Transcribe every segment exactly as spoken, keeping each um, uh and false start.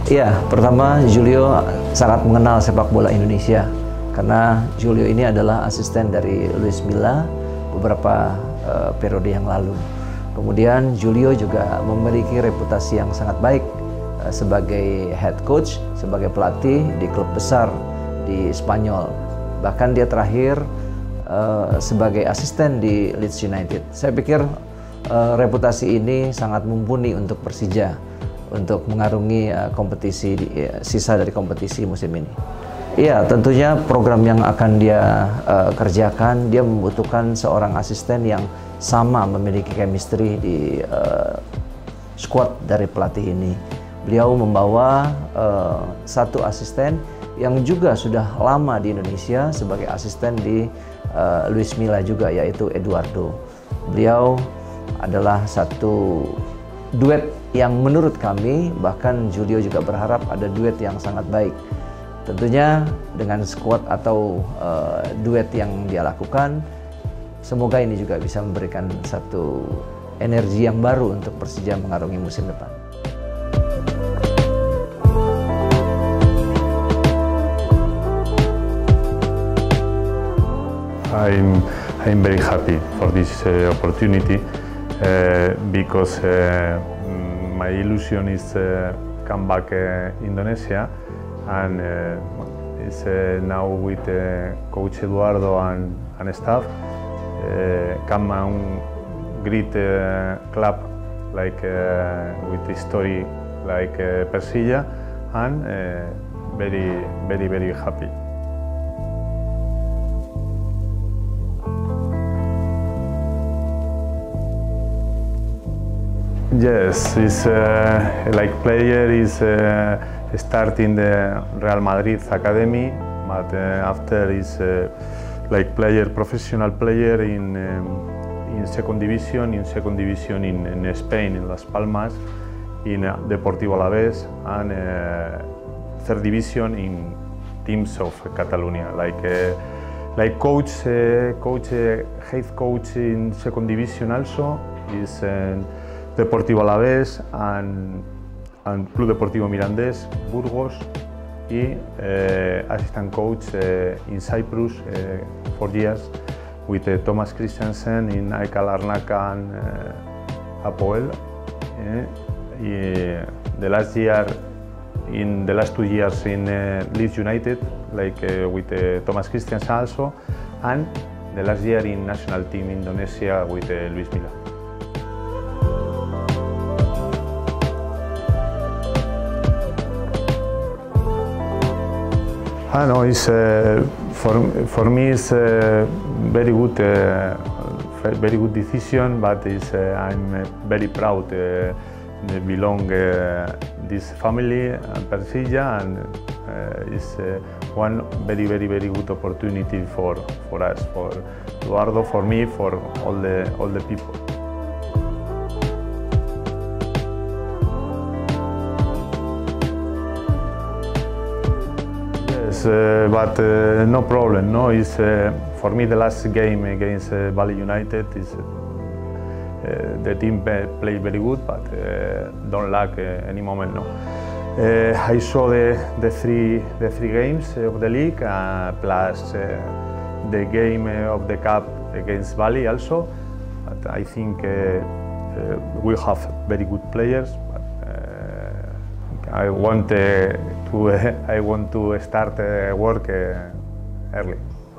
Iya, pertama Julio sangat mengenal sepak bola Indonesia karena Julio ini adalah asisten dari Luis Milla beberapa uh, periode yang lalu. Kemudian Julio juga memiliki reputasi yang sangat baik uh, sebagai head coach, sebagai pelatih di klub besar di Spanyol. Bahkan dia terakhir uh, sebagai asisten di Leeds United. Saya pikir uh, reputasi ini sangat mumpuni untuk Persija untuk mengarungi uh, kompetisi di, uh, sisa dari kompetisi musim ini. Iya, tentunya program yang akan dia uh, kerjakan, dia membutuhkan seorang asisten yang sama memiliki chemistry di uh, squad dari pelatih ini. Beliau membawa uh, satu asisten yang juga sudah lama di Indonesia sebagai asisten di uh, Luis Milla juga, yaitu Eduardo. Beliau adalah satu duet yang menurut kami, bahkan Julio juga berharap ada duet yang sangat baik. Tentunya dengan squad atau uh, duet yang dia lakukan, semoga ini juga bisa memberikan satu energi yang baru untuk Persija mengarungi musim depan. I'm, I'm very happy for this uh, opportunity uh, because uh, my illusion is uh, come back uh, Indonesia, and uh, is uh, now with uh, Coach Eduardo and, and staff uh, come a un great uh, club like uh, with history like uh, Persija, and uh, very very very happy. Yes, it's uh, like player is uh, starting the Real Madrid academy, but uh, after is uh, like player, professional player in um, in second division, in second division in, in Spain, in Las Palmas, in uh, Deportivo Alavés, and uh, third division in teams of Catalonia. Like uh, like coach, uh, coach, uh, head coach in second division also is. Uh, Deportivo Alavés and, and Club Deportivo Mirandés, Burgos, y uh, assistant coach uh, in Cyprus uh, for years with uh, Thomas Christensen in A E K Larnaca and uh, Apoel. Uh, the last year, in the last two years in uh, Leeds United, like uh, with uh, Thomas Christensen also, and the last year in national team Indonesia with uh, Luis Milla. I know it's uh, for for me it's a very good, uh, very good decision. But it's, uh, I'm very proud uh, to belong uh, this family and Persija, and uh, it's uh, one very very very good opportunity for for us, for Eduardo, for me, for all the all the people. Uh, but uh, no problem. No, it's uh, for me the last game against uh, Bali United is uh, uh, the team play very good, but uh, don't lack uh, any moment. No, uh, I saw the the three the three games of the league uh, plus uh, the game of the cup against Bali also. But I think uh, uh, we have very good players. But, uh, I want. Uh, To, uh, I want to start uh, work uh, early.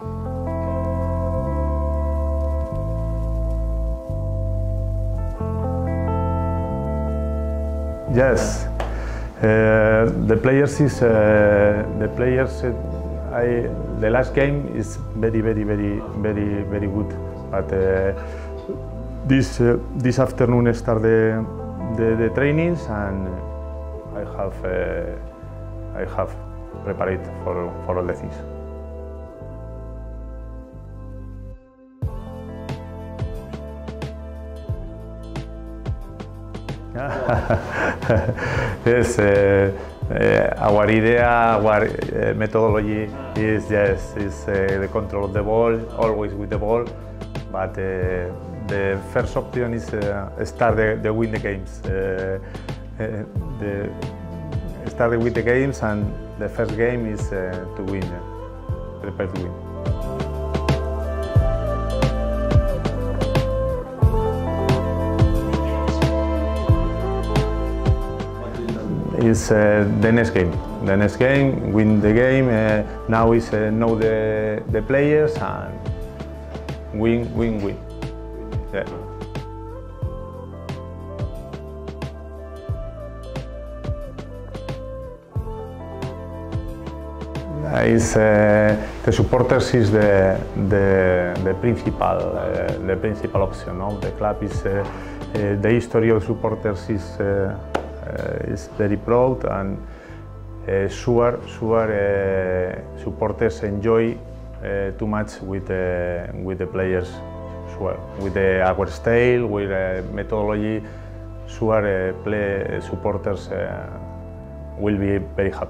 Yes, uh, the players is uh, the players. Uh, I the last game is very very very very very good. But uh, this uh, this afternoon start the the, the trainings, and I have. Uh, I have prepared for, for all the things. Yes, uh, uh, our idea, our uh, methodology is yes, is uh, the control of the ball, always with the ball. But uh, the first option is uh, start the, the win the games. Uh, uh, the, started with the games, and the first game is uh, to win, uh, prepare to win. Is uh, the next game. The next game, win the game. Uh, now is uh, know the the players and win, win, win. Yeah. Is uh, the supporters is the the the principal uh, the principal option of the club. Is uh, uh, the history of supporters is. Uh, Uh, is very proud, and uh, sure, sure uh, supporters enjoy uh, too much with uh, with the players, sure, with the, our style, with uh, methodology. Sure, uh, play supporters uh, will be very happy.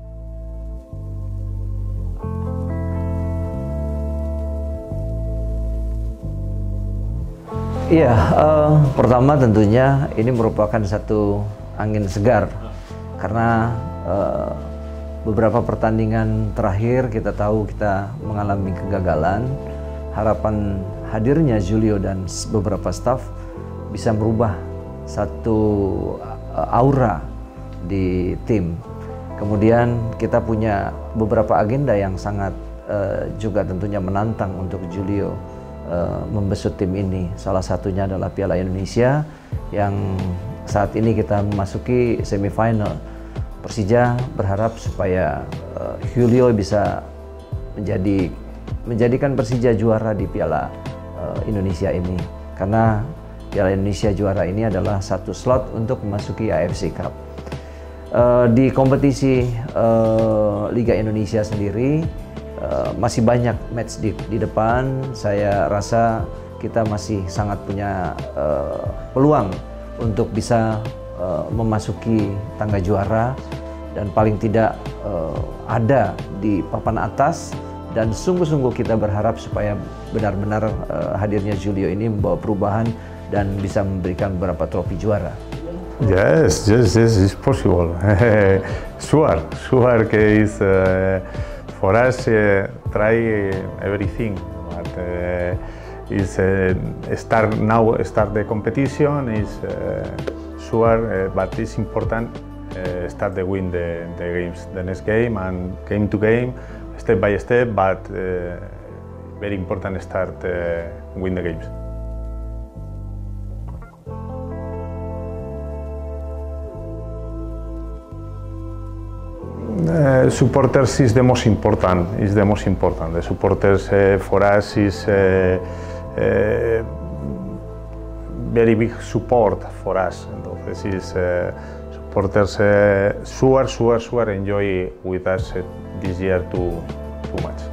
Iya, uh, pertama tentunya ini merupakan satu angin segar karena uh, beberapa pertandingan terakhir kita tahu kita mengalami kegagalan. Harapan hadirnya Julio dan beberapa staf bisa merubah satu uh, aura di tim. Kemudian kita punya beberapa agenda yang sangat uh, juga tentunya menantang untuk Julio uh, membesut tim ini. Salah satunya adalah Piala Indonesia yang saat ini kita memasuki semifinal. Persija berharap supaya uh, Julio bisa menjadi menjadikan Persija juara di Piala uh, Indonesia ini, karena Piala Indonesia juara ini adalah satu slot untuk memasuki A F C Cup. Uh, di kompetisi uh, Liga Indonesia sendiri uh, masih banyak match di, di depan. Saya rasa kita masih sangat punya uh, peluang untuk bisa uh, memasuki tangga juara dan paling tidak uh, ada di papan atas, dan sungguh-sungguh kita berharap supaya benar-benar uh, hadirnya Julio ini membawa perubahan dan bisa memberikan beberapa trofi juara. Yes, yes, yes, it's possible. Sure, sure case uh, for us uh, try everything, but uh, is uh, start now start the competition is uh, sure, uh, but it's important uh, start the win the, the games, the next game, and game to game, step by step, but uh, very important start uh, win the games. Uh, supporters is the most important. Is the most important. The supporters uh, for us is. Uh, Uh, very big support for us. Entonces, is, uh, supporters uh, sure, sure, sure enjoy with us uh, this year too, too much.